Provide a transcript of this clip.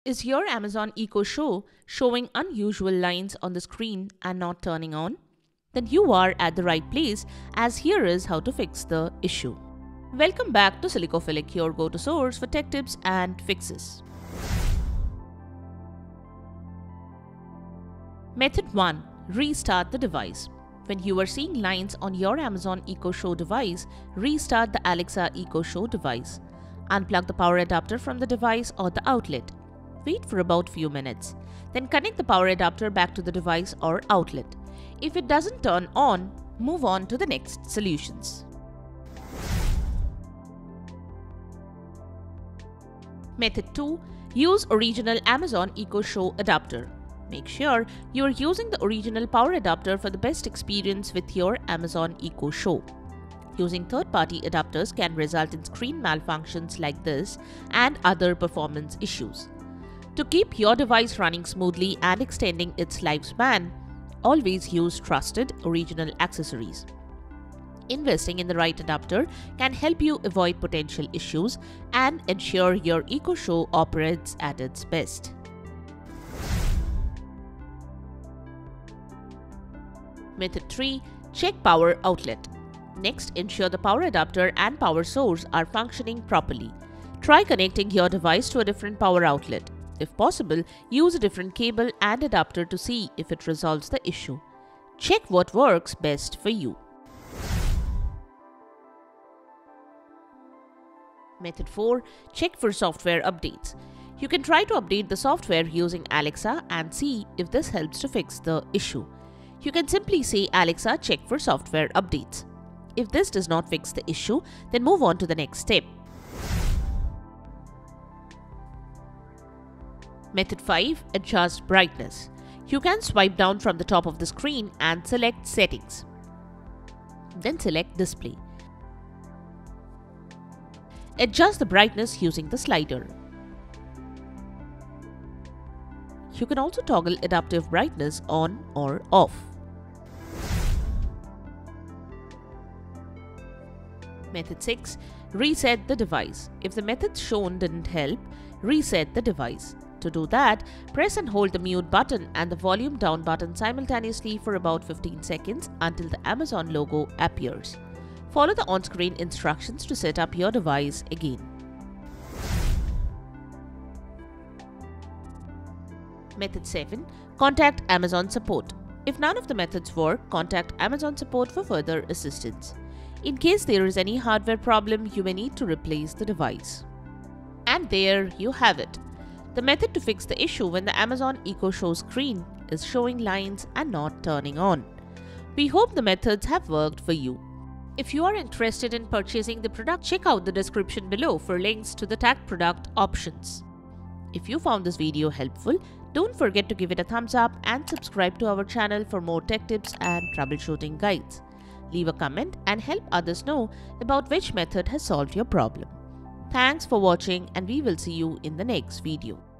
Is your Amazon Echo Show showing unusual lines on the screen and not turning on? Then you are at the right place, as here is how to fix the issue. Welcome back to Silicophilic, your go-to source for tech tips and fixes. Method 1. Restart the device. When you are seeing lines on your Amazon Echo Show device, restart the Alexa Echo Show device. Unplug the power adapter from the device or the outlet. Wait for about few minutes. Then connect the power adapter back to the device or outlet. If it doesn't turn on, move on to the next solutions. Method 2. Use original Amazon Echo Show adapter. Make sure you are using the original power adapter for the best experience with your Amazon Echo Show. Using third-party adapters can result in screen malfunctions like this and other performance issues. To keep your device running smoothly and extending its lifespan, always use trusted original accessories. Investing in the right adapter can help you avoid potential issues and ensure your Echo Show operates at its best. Method 3. Check power outlet. Next, ensure the power adapter and power source are functioning properly. Try connecting your device to a different power outlet. If possible, use a different cable and adapter to see if it resolves the issue. Check what works best for you. Method 4. Check for software updates. You can try to update the software using Alexa and see if this helps to fix the issue. You can simply say, "Alexa, check for software updates." If this does not fix the issue, then move on to the next step. Method 5. Adjust brightness. You can swipe down from the top of the screen and select Settings. Then select Display. Adjust the brightness using the slider. You can also toggle adaptive brightness on or off. Method 6. Reset the device. If the methods shown didn't help, reset the device. To do that, press and hold the mute button and the volume down button simultaneously for about 15 seconds until the Amazon logo appears. Follow the on-screen instructions to set up your device again. Method 7. Contact Amazon support. If none of the methods work, contact Amazon support for further assistance. In case there is any hardware problem, you may need to replace the device. And there you have it. The method to fix the issue when the Amazon Echo Show screen is showing lines and not turning on. We hope the methods have worked for you. If you are interested in purchasing the product, check out the description below for links to the tagged product options. If you found this video helpful, don't forget to give it a thumbs up and subscribe to our channel for more tech tips and troubleshooting guides. Leave a comment and help others know about which method has solved your problem. Thanks for watching, and we will see you in the next video.